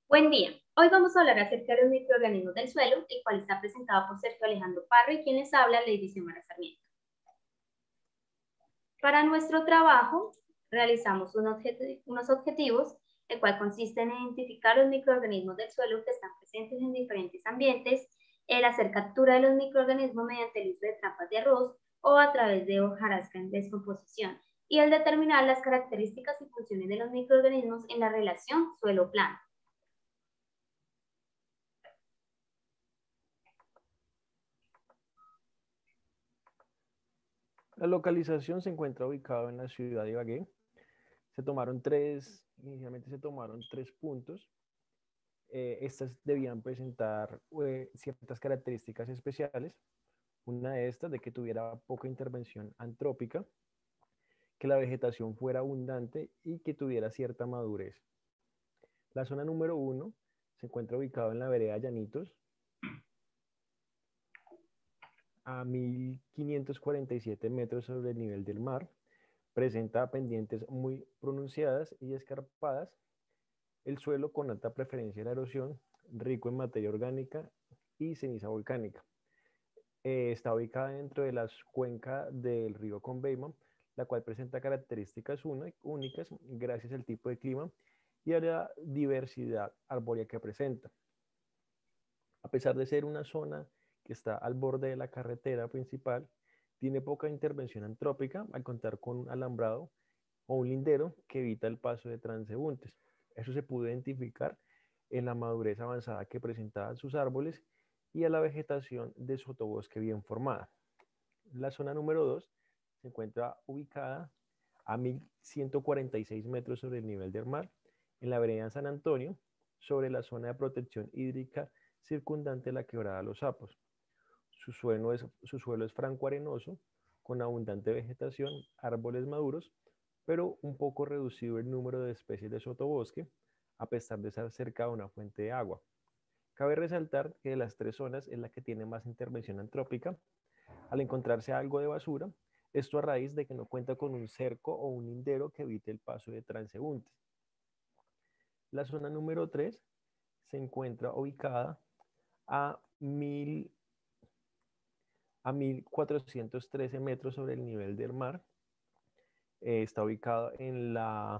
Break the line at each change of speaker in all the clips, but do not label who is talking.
Buen día. Hoy vamos a hablar acerca de los microorganismos del suelo, el cual está presentado por Sergio Alejandro Parra y quien les habla, Lady Xiomara Sarmiento. Para nuestro trabajo, realizamos unos objetivos, el cual consiste en identificar los microorganismos del suelo que están presentes en diferentes ambientes, el hacer captura de los microorganismos mediante el uso de trampas de arroz o a través de hojarasca en descomposición, y el determinar las características y funciones de los microorganismos en la relación suelo-planta.
La localización se encuentra ubicada en la ciudad de Ibagué. Inicialmente se tomaron tres puntos. Estas debían presentar ciertas características especiales. Una de estas de que tuviera poca intervención antrópica, que la vegetación fuera abundante y que tuviera cierta madurez. La zona número 1 se encuentra ubicada en la vereda Llanitos, a 1547 metros sobre el nivel del mar. Presenta pendientes muy pronunciadas y escarpadas. El suelo con alta preferencia de la erosión, rico en materia orgánica y ceniza volcánica. Está ubicada dentro de la cuenca del río Conveima, la cual presenta características únicas gracias al tipo de clima y a la diversidad arbórea que presenta. A pesar de ser una zona que está al borde de la carretera principal, tiene poca intervención antrópica al contar con un alambrado o un lindero que evita el paso de transeúntes. Eso se pudo identificar en la madurez avanzada que presentaban sus árboles y a la vegetación de sotobosque bien formada. La zona número 2 se encuentra ubicada a 1146 metros sobre el nivel del mar, en la vereda San Antonio, sobre la zona de protección hídrica circundante la quebrada Los Sapos. Su suelo es franco arenoso, con abundante vegetación, árboles maduros, pero un poco reducido el número de especies de sotobosque, a pesar de estar cerca de una fuente de agua. Cabe resaltar que de las tres zonas es la que tiene más intervención antrópica, al encontrarse algo de basura, esto a raíz de que no cuenta con un cerco o un lindero que evite el paso de transeúntes. La zona número 3 se encuentra ubicada a 1413 metros sobre el nivel del mar. Está ubicado en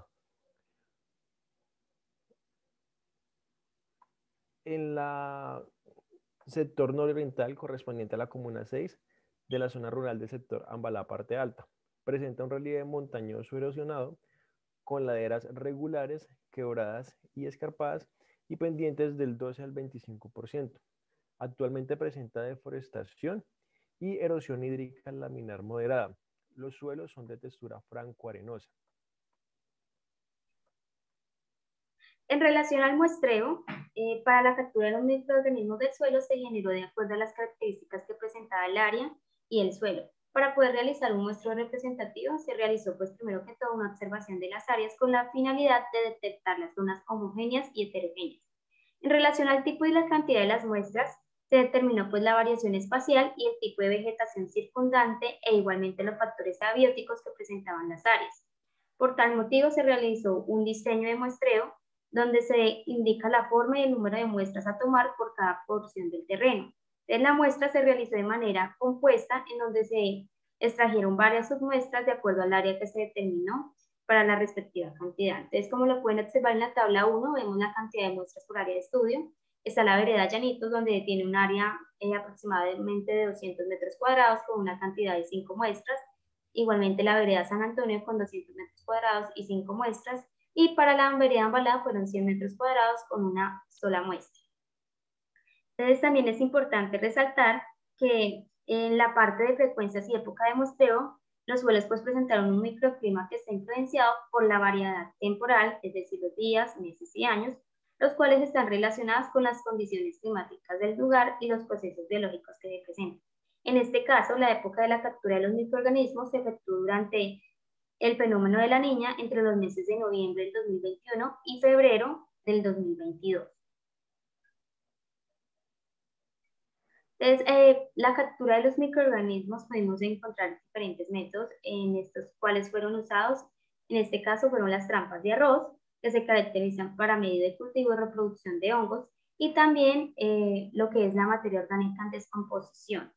la sector nororiental correspondiente a la comuna 6 de la zona rural del sector Ambalá parte alta. Presenta un relieve montañoso erosionado con laderas regulares, quebradas y escarpadas y pendientes del 12 al 25%. Actualmente presenta deforestación y erosión hídrica laminar moderada. Los suelos son de textura franco-arenosa.
En relación al muestreo, para la captura de los microorganismos del suelo se generó de acuerdo a las características que presentaba el área y el suelo. Para poder realizar un muestreo representativo se realizó pues primero que todo una observación de las áreas con la finalidad de detectar las zonas homogéneas y heterogéneas. En relación al tipo y la cantidad de las muestras, se determinó pues la variación espacial y el tipo de vegetación circundante e igualmente los factores abióticos que presentaban las áreas. Por tal motivo se realizó un diseño de muestreo donde se indica la forma y el número de muestras a tomar por cada porción del terreno. Entonces, la muestra se realizó de manera compuesta, en donde se extrajeron varias submuestras de acuerdo al área que se determinó para la respectiva cantidad. Entonces, como lo pueden observar en la tabla 1, vemos la cantidad de muestras por área de estudio. Está la vereda Llanitos, donde tiene un área aproximadamente de 200 metros cuadrados con una cantidad de 5 muestras. Igualmente la vereda San Antonio con 200 metros cuadrados y 5 muestras. Y para la vereda Ambalá fueron 100 metros cuadrados con una sola muestra. Entonces también es importante resaltar que en la parte de frecuencias y época de muestreo, los suelos pues presentaron un microclima que está influenciado por la variedad temporal, es decir, los días, meses y años, los cuales están relacionados con las condiciones climáticas del lugar y los procesos biológicos que se presentan. En este caso, la época de la captura de los microorganismos se efectuó durante el fenómeno de la niña entre los meses de noviembre del 2021 y febrero del 2022. Entonces, la captura de los microorganismos pudimos encontrar diferentes métodos en estos cuales fueron usados. En este caso fueron las trampas de arroz, que se caracterizan para medio de cultivo y reproducción de hongos, y también lo que es la materia orgánica en descomposición.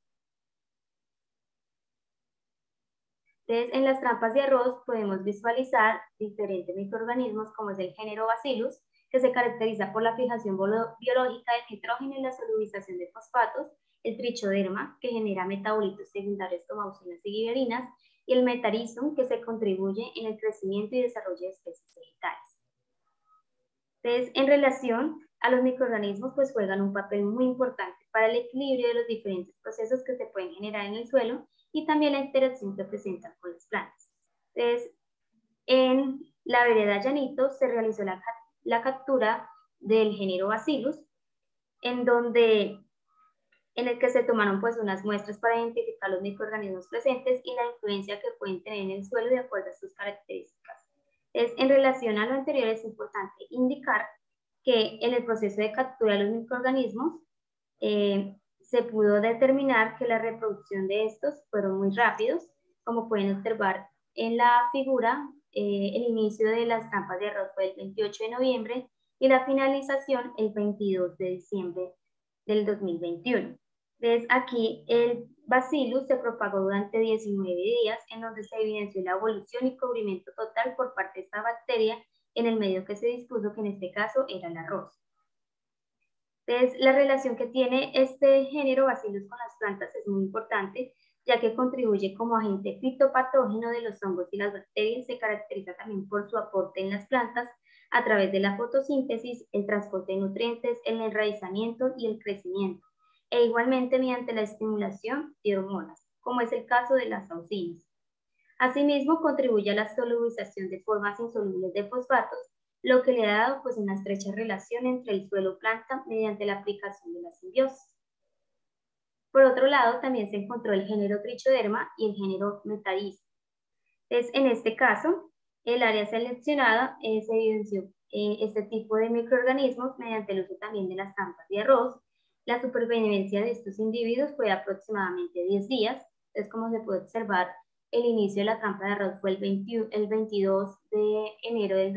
Entonces, en las trampas de arroz podemos visualizar diferentes microorganismos como es el género Bacillus, que se caracteriza por la fijación biológica del nitrógeno y la solubilización de fosfatos, el trichoderma, que genera metabolitos secundarios como auxinas y giberinas, y el metarhizium, que se contribuye en el crecimiento y desarrollo de especies vegetales. Entonces, en relación a los microorganismos, pues juegan un papel muy importante para el equilibrio de los diferentes procesos que se pueden generar en el suelo y también la interacción que presentan con las plantas. Entonces, en la vereda Llanito se realizó la captura del género Bacillus, en el que se tomaron pues unas muestras para identificar los microorganismos presentes y la influencia que pueden tener en el suelo de acuerdo a sus características. En relación a lo anterior es importante indicar que en el proceso de captura de los microorganismos se pudo determinar que la reproducción de estos fueron muy rápidos, como pueden observar en la figura, el inicio de las trampas de arroz fue el 28 de noviembre y la finalización el 22 de diciembre del 2021. Entonces, aquí el bacillus se propagó durante 19 días, en donde se evidenció la evolución y cubrimiento total por parte de esta bacteria en el medio que se dispuso, que en este caso era el arroz. Entonces, la relación que tiene este género Bacillus con las plantas es muy importante, ya que contribuye como agente fitopatógeno de los hongos y las bacterias. Se caracteriza también por su aporte en las plantas a través de la fotosíntesis, el transporte de nutrientes, el enraizamiento y el crecimiento, e igualmente mediante la estimulación de hormonas, como es el caso de las auxinas. Asimismo, contribuye a la solubilización de formas insolubles de fosfatos, lo que le ha dado pues una estrecha relación entre el suelo-planta mediante la aplicación de la simbiosis. Por otro lado, también se encontró el género Trichoderma y el género Metarhizium. Entonces, en este caso, el área seleccionada se evidenció este tipo de microorganismos mediante el uso también de las trampas de arroz. La supervivencia de estos individuos fue de aproximadamente 10 días. Entonces, como se puede observar, el inicio de la trampa de arroz fue el 22 de enero del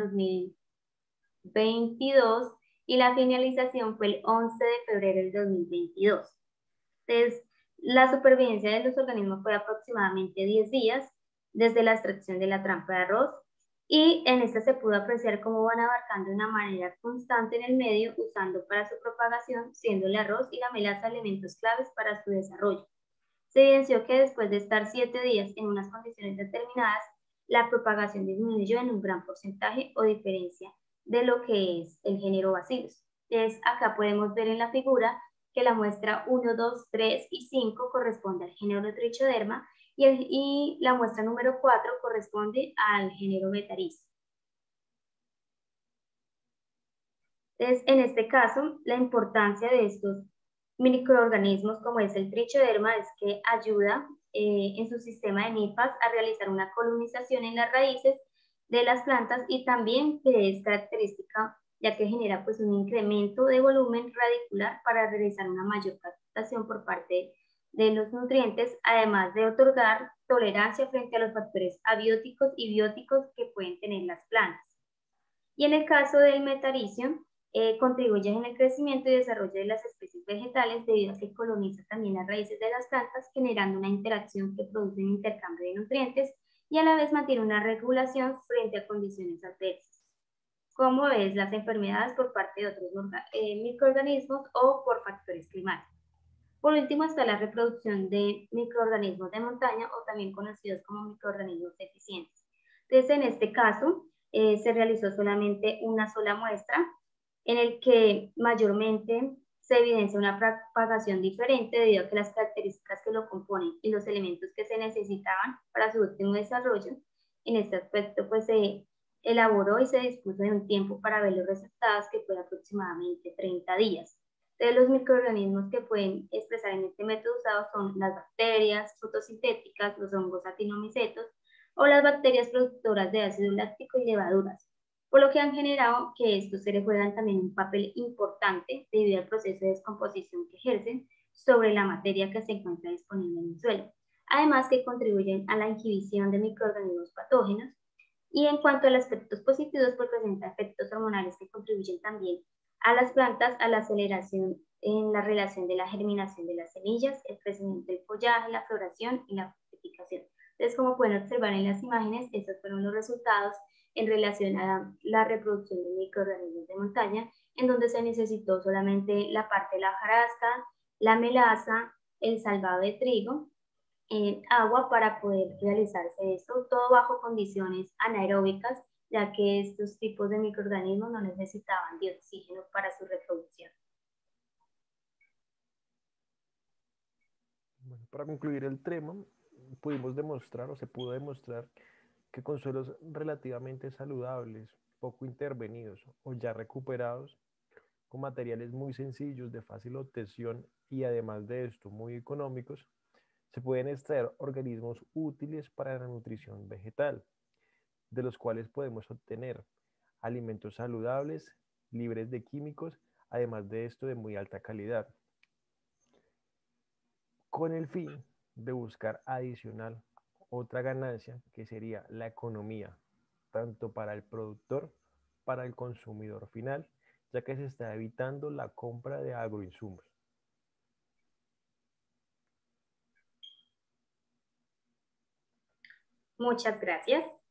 2022 y la finalización fue el 11 de febrero del 2022. Entonces, la supervivencia de los organismos fue de aproximadamente 10 días desde la extracción de la trampa de arroz, y en esta se pudo apreciar cómo van abarcando de una manera constante en el medio, usando para su propagación, siendo el arroz y la melaza elementos claves para su desarrollo. Se evidenció que después de estar 7 días en unas condiciones determinadas, la propagación disminuyó en un gran porcentaje o diferencia de lo que es el género Bacillus. Entonces, acá podemos ver en la figura que la muestra 1, 2, 3 y 5 corresponde al género Trichoderma y la muestra número 4 corresponde al género Metarhizium. Entonces, en este caso, la importancia de estos microorganismos como es el trichoderma es que ayuda en su sistema de nipas a realizar una colonización en las raíces de las plantas, y también que es característica ya que genera pues un incremento de volumen radicular para realizar una mayor captación por parte de los nutrientes, además de otorgar tolerancia frente a los factores abióticos y bióticos que pueden tener las plantas. Y en el caso del Metarhizium, contribuye en el crecimiento y desarrollo de las especies vegetales debido a que coloniza también las raíces de las plantas, generando una interacción que produce un intercambio de nutrientes y a la vez mantiene una regulación frente a condiciones adversas, como es las enfermedades por parte de otros microorganismos o por factores climáticos. Por último está la reproducción de microorganismos de montaña, o también conocidos como microorganismos eficientes. Entonces, en este caso, se realizó solamente una sola muestra, en el que mayormente se evidencia una propagación diferente debido a que las características que lo componen y los elementos que se necesitaban para su último desarrollo, en este aspecto pues se elaboró y se dispuso de un tiempo para ver los resultados, que fue aproximadamente 30 días. Entonces, los microorganismos que pueden expresar en este método usado son las bacterias fotosintéticas, los hongos actinomicetos o las bacterias productoras de ácido láctico y levaduras, por lo que han generado que estos seres juegan también un papel importante debido al proceso de descomposición que ejercen sobre la materia que se encuentra disponible en el suelo. Además que contribuyen a la inhibición de microorganismos patógenos Y en cuanto a los aspectos positivos, pues presenta efectos hormonales que contribuyen también a las plantas a la aceleración en la relación de la germinación de las semillas, el crecimiento del follaje, la floración y la fructificación. Entonces, como pueden observar en las imágenes, estos fueron los resultados en relación a la reproducción de microorganismos de montaña, en donde se necesitó solamente la parte de la hojarasca, la melaza, el salvado de trigo, agua para poder realizarse esto, todo bajo condiciones anaeróbicas, ya que estos tipos de microorganismos no necesitaban de oxígeno para su reproducción.
Bueno, para concluir el tema, pudimos demostrar o se pudo demostrar que con suelos relativamente saludables, poco intervenidos o ya recuperados, con materiales muy sencillos, de fácil obtención y además de esto muy económicos, se pueden extraer organismos útiles para la nutrición vegetal, de los cuales podemos obtener alimentos saludables, libres de químicos, además de esto de muy alta calidad, con el fin de buscar adicional otra ganancia que sería la economía, tanto para el productor, para el consumidor final, ya que se está evitando la compra de agroinsumos.
Muchas gracias.